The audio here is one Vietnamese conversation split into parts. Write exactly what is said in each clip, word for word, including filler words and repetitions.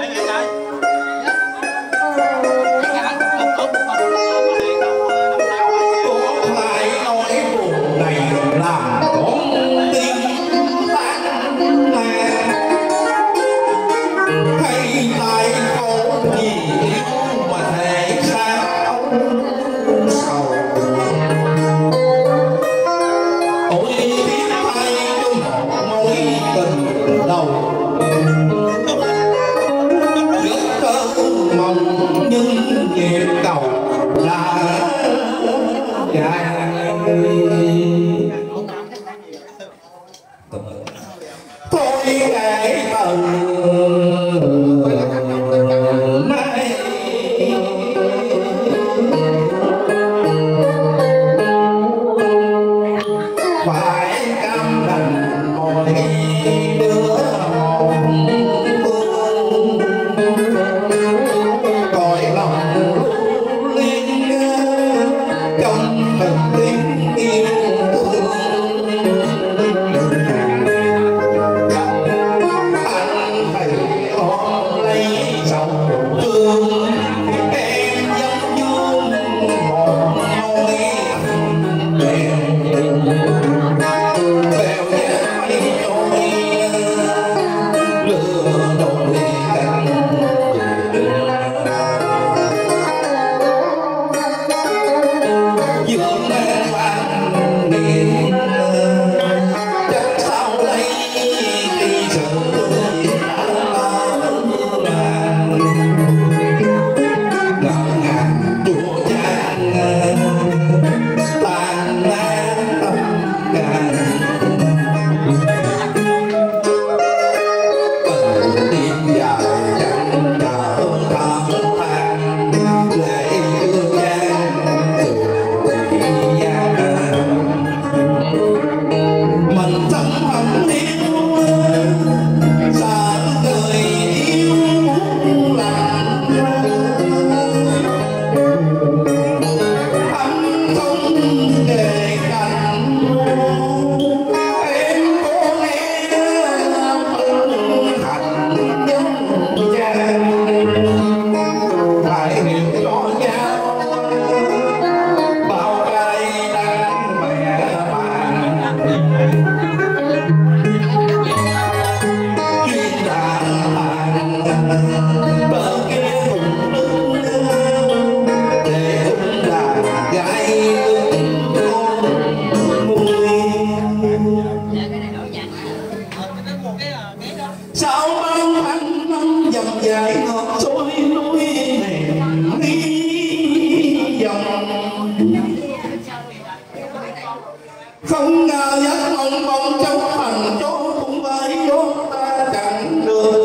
Không ngờ giấc mộng mộng trong thành chỗ cũng với chỗ ta chẳng được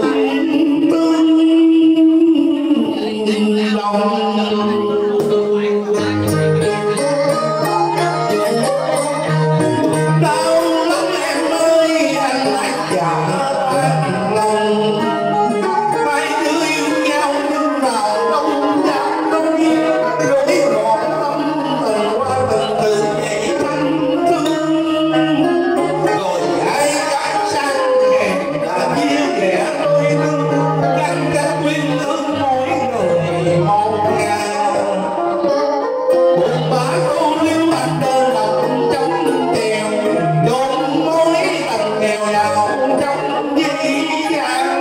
tương lòng. Đau lắm em ơi, anh lại giả lòng. Hai đứa yêu nhau nhưng nào đâu dám nói, lối một tâm từng qua từng từ vậy thanh thương. Rồi ai cãi sang hẹn đã chia rẽ đôi lưng, ngăn cách quyến lương mỗi người một ngà. Một bả cô liêu anh đơn độc trong kèo, đồn mối tầng nghèo nào trong dĩ vãng.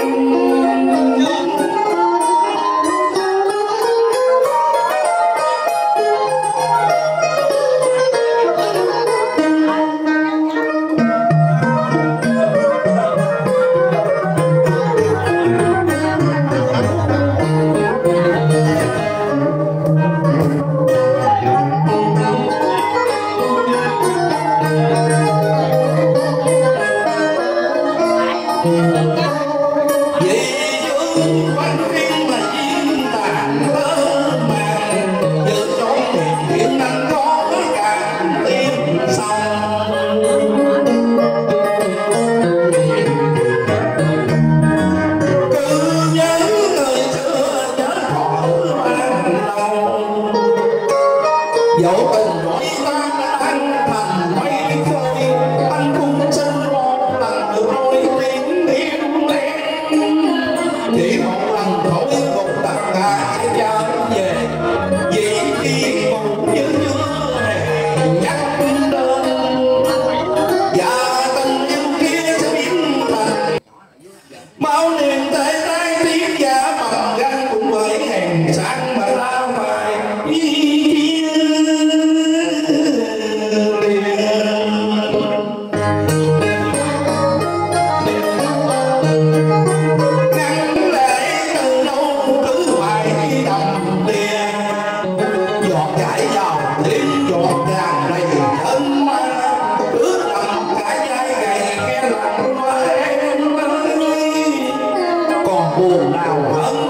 Dẫu tình nỗi tan tan thành mây trôi, anh cũng xin một lần nữa đôi tiếng yêu em. chỉ một lần thôi cùng tất cả sẽ trở về vì khi một nhớ nhớ hẹn nhắc đến và tình yêu kia sẽ biến thành máu niềm tê tái tiếng giả bằng găng cũng bởi hèn sáng mà lao phải chia ngăn lệ từ lâu cứ hoài đầm đìa giọt chảy vào tiếng giọt tràn đầy thân ma ướt đậm cả vai gầy nghe lặng qua em ơi còn buồn nào hơn